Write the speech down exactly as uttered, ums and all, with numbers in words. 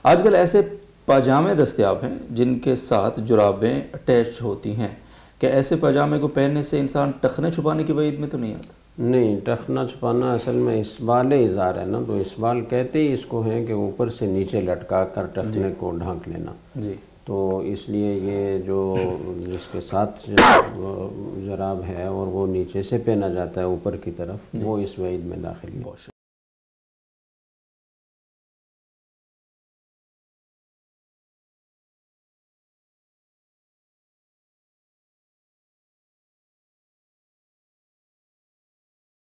आजकल ऐसे पाजामे दस्तयाब हैं जिनके साथ जुराबें अटैच होती हैं, क्या ऐसे पाजामे को पहनने से इंसान टखने छुपाने की वईद में तो नहीं आता? नहीं, टखना छुपाना असल में इसबाल इज़ार है ना, तो इसबाल कहते ही इसको हैं कि ऊपर से नीचे लटका कर टखने को ढांक लेना जी। तो इसलिए ये जो जिसके साथ जराब है और वो नीचे से पहना जाता है ऊपर की तरफ, वो इस वईद में दाखिल है।